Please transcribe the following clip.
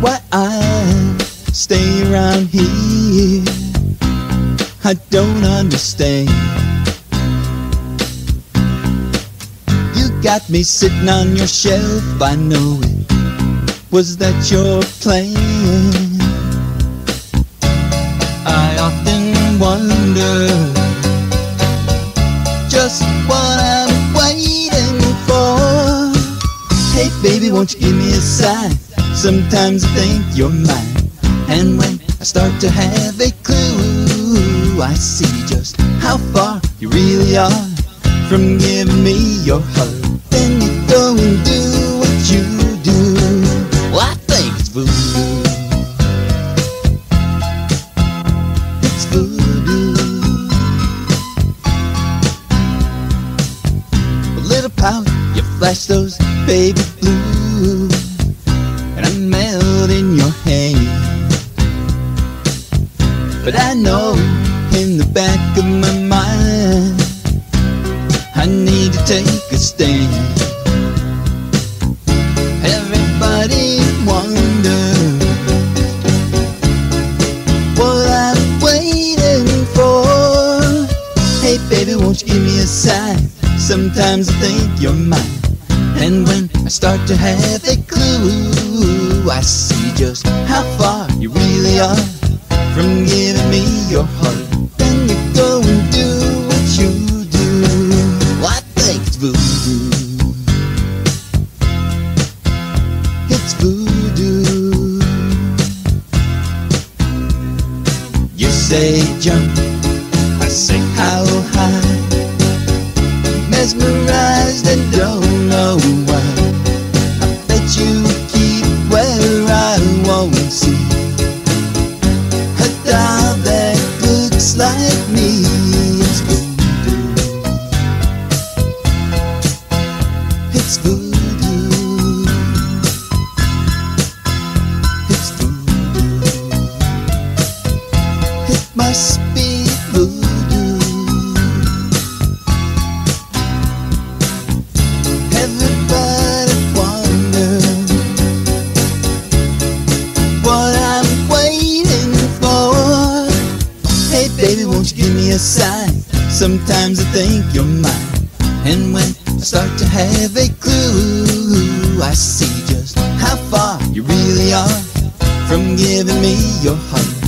why I stay around here. I don't understand. You got me sitting on your shelf, I know it. Was that your plan? I often wonder just what I'm waiting for. Hey baby, won't you give me a sign? Sometimes I think you're mine, and when I start to have a clue, I see just how far you really are from giving me your heart. Then you go and do what you do. Well, I think it's voodoo. It's voodoo. A little power, you flash those baby blues, and I melt in your hand. But I know in the back of my mind I need to take a stand. Everybody wonders what I'm waiting for. Hey baby, won't you give me a sign? Sometimes I think you're mine, and when I start to have a clue, I see just how far you really are from giving me your heart. Then you go and do what you do. Well, I think it's voodoo. It's voodoo. You say jump, I say how high. Mesmerized and don't know why. I bet you keep where I won't see a doll that looks like me. It's voodoo. It's voodoo. It's voodoo. It must be voodoo. Everybody wonders what I'm waiting for. Hey baby, won't you give me a sign? Sometimes I think you're mine, and when I start to have a clue, I see just how far you really are from giving me your heart.